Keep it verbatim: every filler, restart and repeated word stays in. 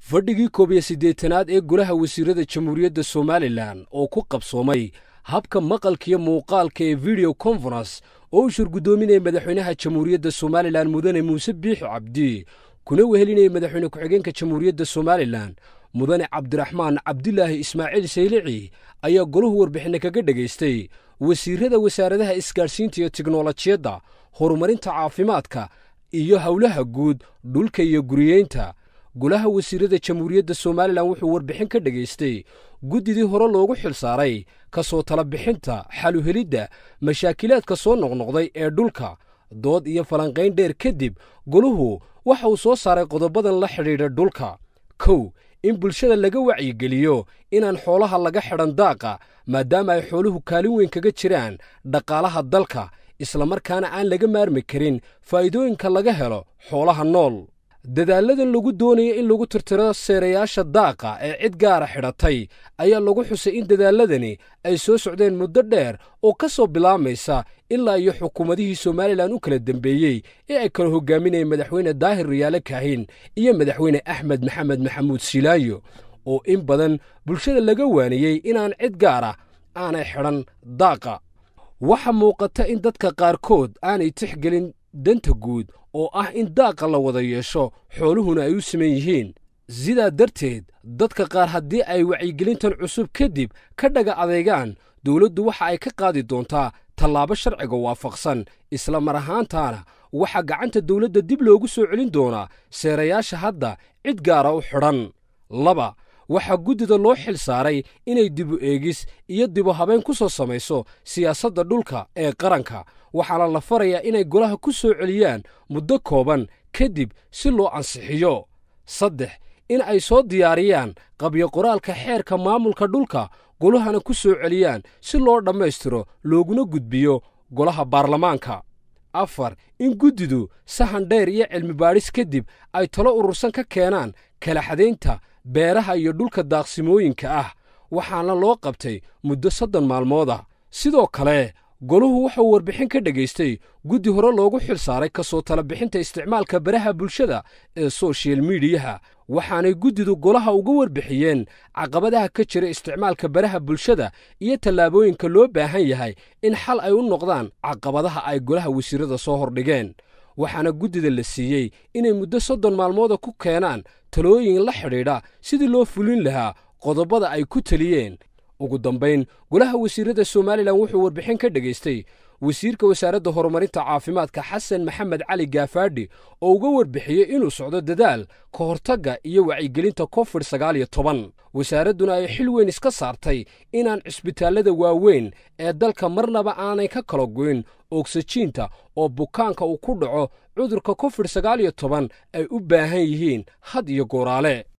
fadhigii koob iyo siddeetanaad ee Golaha Wasiiradda Jamhuuriyadda Somaliland oo ku qabsoomay habka maqalka iyo muuqaalka ee video conference oo shir gudoominaya madaxweynaha Jamhuuriyadda Somaliland mudane Muuse Biixi Cabdi kuna wehelinaya madaxweyne ku-xigeenka Jamhuuriyadda Somaliland mudane Cabdiraxmaan Cabdilaahi Ismail Saylici ayaa goluhu warbixin kaga dhageystay wasiirada wasaaradaha isgaarsiinta iyo tiknoolajiyadda horumarinta caafimaadka iyo hawlaha guud dhulka iyo guriyeynta. Golaha Wasiiradda Jamhuuriyadda Somaliland wuxuu warbixin ka dhageystay guddidii hore loogu xilsaaray ka soo tala bixinta xal u helidda mashaakilaadka soo noqnoqday ee dhulka. Dood iyo falanqayn dheer kadib goluhu waxa uu soo saaray qodobadan la xidhiidha dhulka. kow in bulshada laga wacyigeliyo inaan xoolaha laga xidhan daaqa maadaama ay xooluhu kaalin weyn kaga jiraan dhaqaalaha dalka isla markaana aan laga maarmi karin faa'iidooyinka laga helo xoolaha nool. Dadaaladan lagu doonayo in lagu tirtiro seerayaasha daaqa ee cid gaara xidhatay ayaa lagu xusay in dadaaladani ay soo socdeen muddo dheer oo ka soo bilaamaysa ilaa iyo xukuumadihii Somaliland u kala dambeeyey ee ay kala hogaaminayeen madaxweyne Daahir Riyaale Kaahin iyo madaxweyne Axmed Maxamed Maxamuud Silaayo oo in badan bulshada laga waaniyey inaan cid gaara aanay xidhan daaqa. Waxa muuqata in dadka qaarkood aanay tixgelin danta guud oo ah in daaqa la wada yeesho xooluhuna ay u siman yihiin. Sidaa darteed dadka qaar haddii ay wacyigelintan cusub kadib ka dhaga adeegaan dawladdu waxa ay ka qaadi doontaa tallaabo sharciga waafaqsan isla mar ahaantaana waxa gacanta dawladda dib loogu soo celin doonaa seerayaasha hadda cid gaara u xidhan. laba waxaa guddida loo xil saaray inay dibu eegis iyo dibu habeyn ku soo samayso siyaasadda dhulka ee qaranka waxaana la farayaa inay golaha ku soo celiyaan muddo kooban kadib si loo ansixiyo. saddex in ay soo diyaariyaan qabyo qoraalka xeerka maamulka dhulka golahana ku soo celiyaan si loo dhammaystiro looguna gudbiyo golaha baarlamaanka. afar in guddidu sahan dheer iyo cilmi baadhis kadib ay talo urursan ka keenaan kala xadaynta beeraha iyo dhulka daaqsimooyinka ah waxaana loo qabtay muddo soddon maalmood ah. sidoo kale goluhu wuxuu warbixin ka dhageystay guddi hore loogu xilsaaray ka soo tala bixinta isticmaalka baraha bulshada ee social mediyaha waxaanay guddidu golaha uga warbixiyeen caqabadaha ka jira isticmaalka baraha bulshada iyo tallaabooyinka loo baahan yahay in xal ay u noqdaan caqabadaha ay golaha wasiirada soo hordhigeen. waxaana guddida la siiyey inay muddo soddon maalmooda ku keenaan talooyin la xidhiidha sidii loo fulin lahaa qodobada ay ku taliyeen. ugu dambayn golaha wasiirada Somaliland wuxuu warbixin ka dhageystay wasiirka wasaaradda horumarinta caafimaadka Xasan Maxamed Cali Gaafaadhi oo uga warbixiyay inuu socdo dadaal ka hortagga iyo wacyigelinta covid sagaal iyo toban. wasaaraduna ay xil weyn iska saartay inaan cisbitaalada waaweyn ee dalka marnaba aanay ka kala goyn oksijiinta oo bukaanka uu ku dhaco cudurka covid sagaal iyo toban ay u baahan yihiin had iyo gooraale.